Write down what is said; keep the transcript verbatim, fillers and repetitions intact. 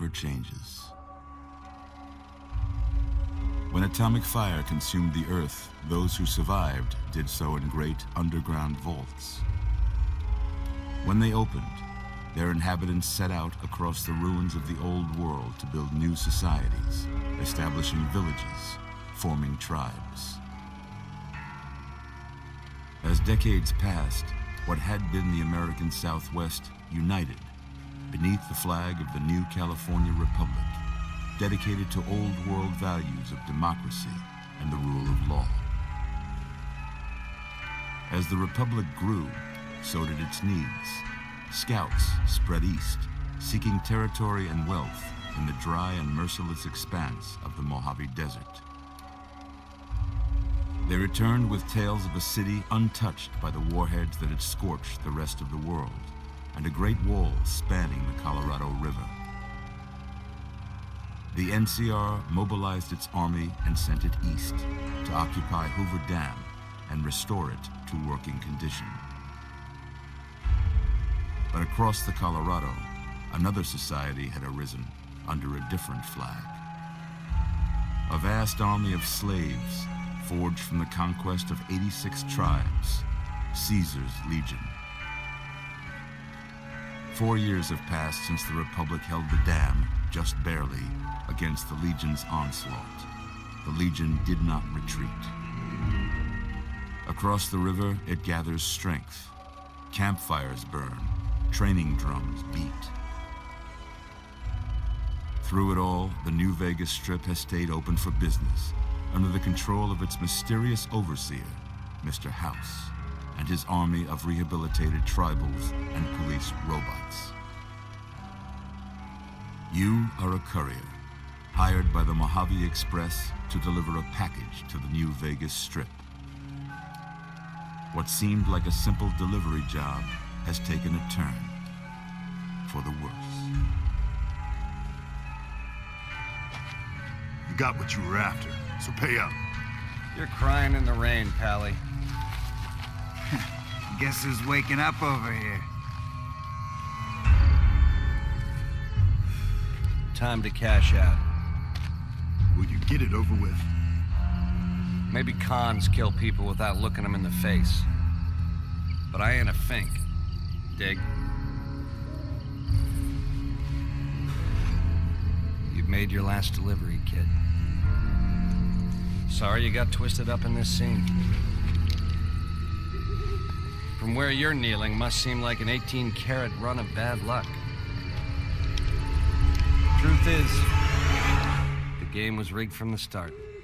never changes. When atomic fire consumed the Earth, those who survived did so in great underground vaults. When they opened, their inhabitants set out across the ruins of the old world to build new societies, establishing villages, forming tribes. As decades passed, what had been the American Southwest united beneath the flag of the new California Republic, dedicated to old world values of democracy and the rule of law. As the Republic grew, so did its needs. Scouts spread east, seeking territory and wealth in the dry and merciless expanse of the Mojave Desert. They returned with tales of a city untouched by the warheads that had scorched the rest of the world, and a great wall spanning the Colorado River. The N C R mobilized its army and sent it east to occupy Hoover Dam and restore it to working condition. But across the Colorado, another society had arisen under a different flag. A vast army of slaves forged from the conquest of eighty-six tribes, Caesar's Legion. Four years have passed since the Republic held the dam, just barely, against the Legion's onslaught. The Legion did not retreat. Across the river, it gathers strength. Campfires burn, training drums beat. Through it all, the New Vegas Strip has stayed open for business, under the control of its mysterious overseer, Mister House, and his army of rehabilitated tribals and police robots. You are a courier, hired by the Mojave Express to deliver a package to the New Vegas Strip. What seemed like a simple delivery job has taken a turn for the worse. You got what you were after, so pay up. You're crying in the rain, Pally. Guess who's waking up over here? Time to cash out. Will you get it over with? Maybe cons kill people without looking them in the face. But I ain't a fink. Dig? You've made your last delivery, kid. Sorry you got twisted up in this scene. From where you're kneeling must seem like an eighteen karat run of bad luck. Truth is, the game was rigged from the start.